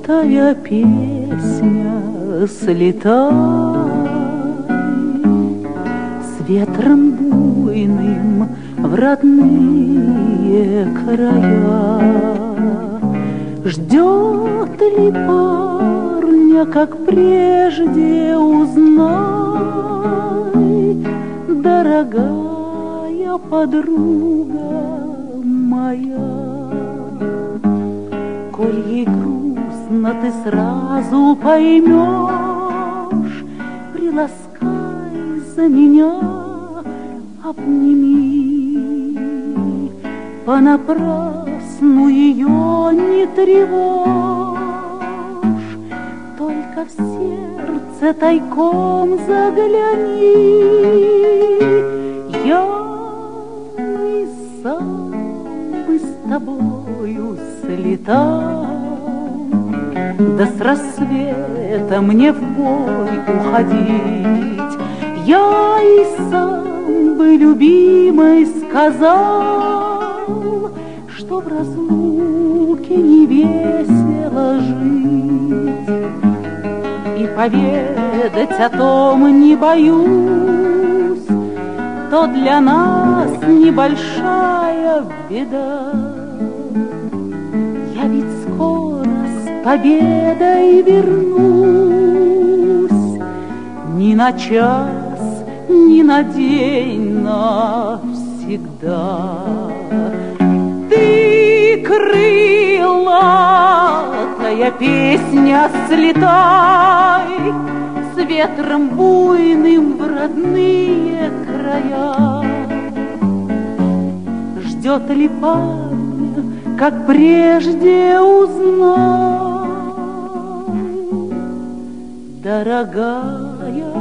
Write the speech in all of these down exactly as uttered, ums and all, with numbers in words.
Желтая песня, слетай с ветром буйным в родные края. Ждет ли парня, как прежде, узнай, дорогая подруга моя. Коль ей грустно, ты сразу поймешь, приласкай за меня, обними. Понапрасну ее не тревожь, только в сердце тайком загляни. Я и сам бы с тобою слетал, да с рассвета мне в бой уходить. Я и сам бы любимой сказал, что в разлуке не весело жить, и поведать о том не боюсь, то для нас небольшая беда. Я ведь скоро с победой вернусь, ни на час, ни на день, навсегда. Ты, крылатая песня, слетай с ветром буйным в родные края. Ждет ли парня, как прежде, узнай, дорогая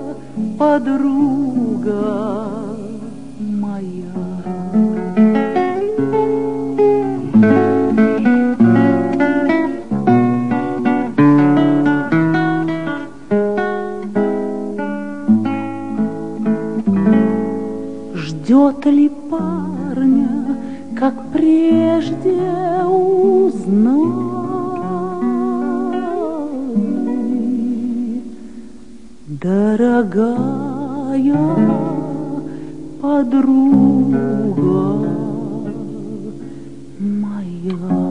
подруга моя. Ждет ли парня, как прежде, узнай, дорогая подруга моя.